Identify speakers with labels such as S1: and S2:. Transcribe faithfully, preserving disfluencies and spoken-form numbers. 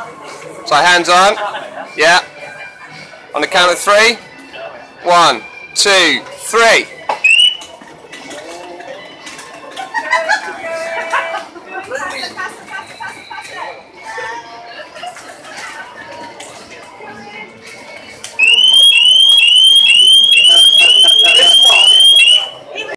S1: So hands on. Yeah. On the count of three. One, two, three.